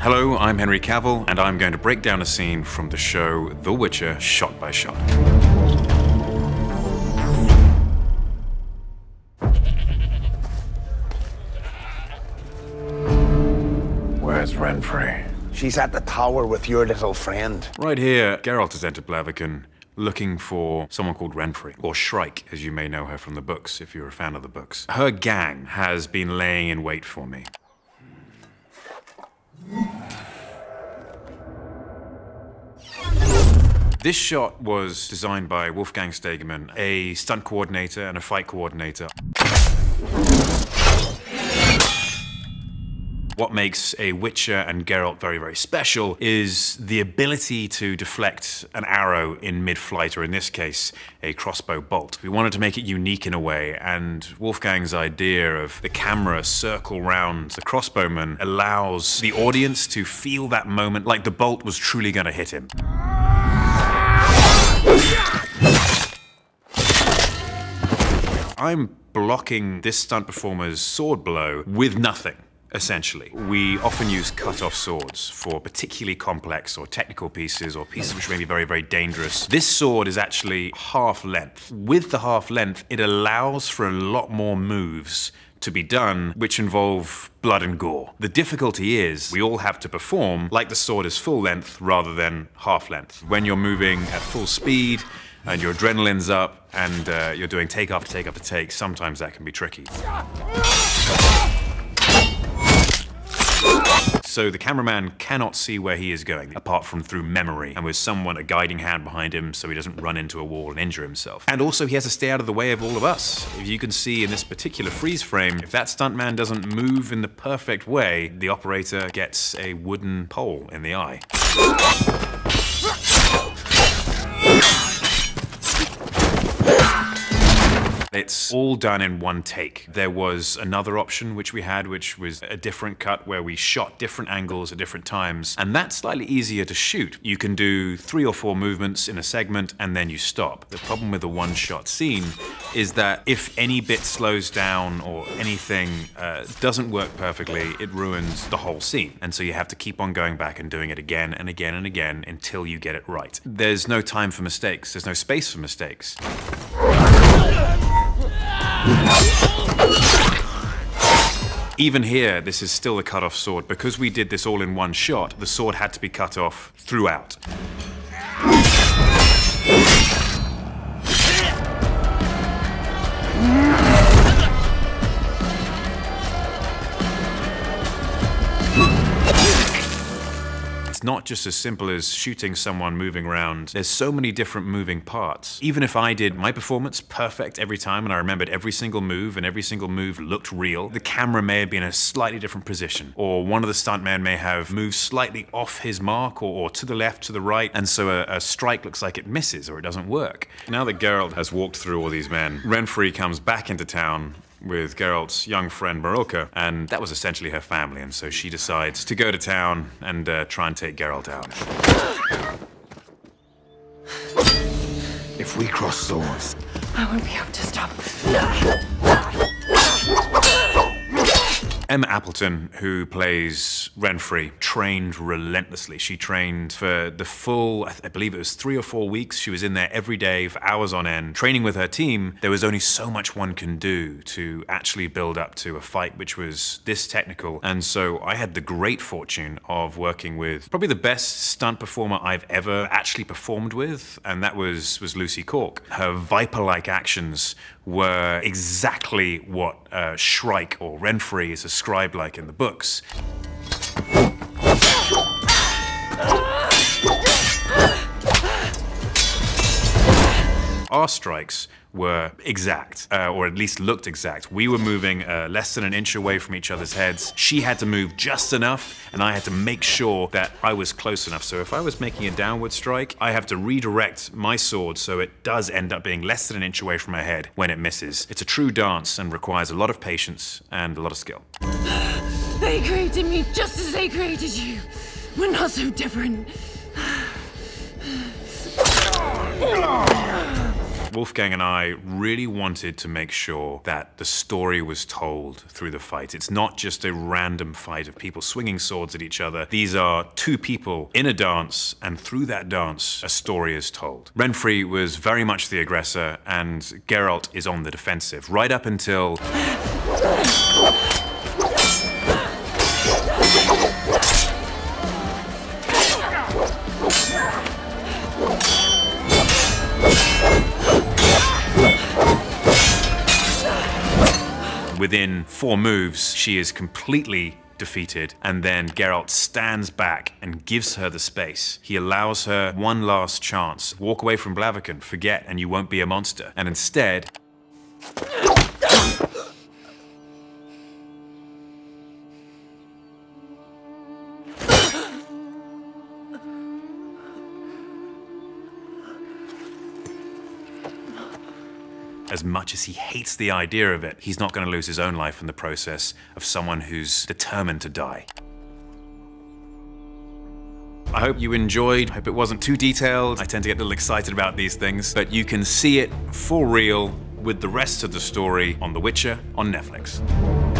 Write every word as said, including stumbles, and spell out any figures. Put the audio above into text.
Hello, I'm Henry Cavill, and I'm going to break down a scene from the show The Witcher, shot by shot. Where's Renfri? She's at the tower with your little friend. Right here, Geralt has entered Blaviken looking for someone called Renfri, or Shrike, as you may know her from the books, if you're a fan of the books. Her gang has been laying in wait for me. This shot was designed by Wolfgang Stegemann, a stunt coordinator and a fight coordinator. What makes a Witcher and Geralt very, very special is the ability to deflect an arrow in mid-flight, or in this case, a crossbow bolt. We wanted to make it unique in a way, and Wolfgang's idea of the camera circle round the crossbowman allows the audience to feel that moment like the bolt was truly going to hit him. I'm blocking this stunt performer's sword blow with nothing. Essentially, we often use cut-off swords for particularly complex or technical pieces, or pieces which may be very, very dangerous. This sword is actually half length. With the half length, it allows for a lot more moves to be done, which involve blood and gore. The difficulty is, we all have to perform like the sword is full length rather than half length. When you're moving at full speed, and your adrenaline's up, and uh, you're doing take after take after take, sometimes that can be tricky. So the cameraman cannot see where he is going, apart from through memory, and with someone, a guiding hand behind him, so he doesn't run into a wall and injure himself. And also he has to stay out of the way of all of us. If you can see in this particular freeze frame, if that stuntman doesn't move in the perfect way, the operator gets a wooden pole in the eye. It's all done in one take. There was another option which we had, which was a different cut where we shot different angles at different times, and that's slightly easier to shoot. You can do three or four movements in a segment and then you stop. The problem with a one-shot scene is that if any bit slows down or anything uh, doesn't work perfectly, it ruins the whole scene. And so you have to keep on going back and doing it again and again and again until you get it right. There's no time for mistakes. There's no space for mistakes. Even here, this is still a cut-off sword. Because we did this all in one shot, the sword had to be cut off throughout. It's not just as simple as shooting someone moving around. There's so many different moving parts. Even if I did my performance perfect every time and I remembered every single move and every single move looked real, the camera may have been in a slightly different position, or one of the stuntmen may have moved slightly off his mark, or, or to the left, to the right, and so a, a strike looks like it misses or it doesn't work. Now that Geralt has walked through all these men, Renfri comes back into town with Geralt's young friend Marika, and that was essentially her family, and so she decides to go to town and uh, try and take Geralt out. If we cross swords, I won't be able to stop. Emma Appleton, who plays Renfri, trained relentlessly. She trained for the full, I believe it was three or four weeks. She was in there every day for hours on end, training with her team. There was only so much one can do to actually build up to a fight which was this technical. And so I had the great fortune of working with probably the best stunt performer I've ever actually performed with, and that was, was Lucy Cork. Her viper-like actions were exactly what uh, Shrike or Renfri is described like in the books. Our strikes were exact, uh, or at least looked exact. We were moving uh, less than an inch away from each other's heads. She had to move just enough, and I had to make sure that I was close enough. So if I was making a downward strike, I have to redirect my sword so it does end up being less than an inch away from her head when it misses. It's a true dance and requires a lot of patience and a lot of skill. They created me just as they created you. We're not so different. Wolfgang and I really wanted to make sure that the story was told through the fight. It's not just a random fight of people swinging swords at each other. These are two people in a dance, and through that dance, a story is told. Renfri was very much the aggressor, and Geralt is on the defensive, right up until... Within four moves, she is completely defeated, and then Geralt stands back and gives her the space. He allows her one last chance. Walk away from Blaviken, forget, and you won't be a monster. And instead... As much as he hates the idea of it, he's not going to lose his own life in the process of someone who's determined to die. I hope you enjoyed. I hope it wasn't too detailed. I tend to get a little excited about these things, but you can see it for real with the rest of the story on The Witcher on Netflix.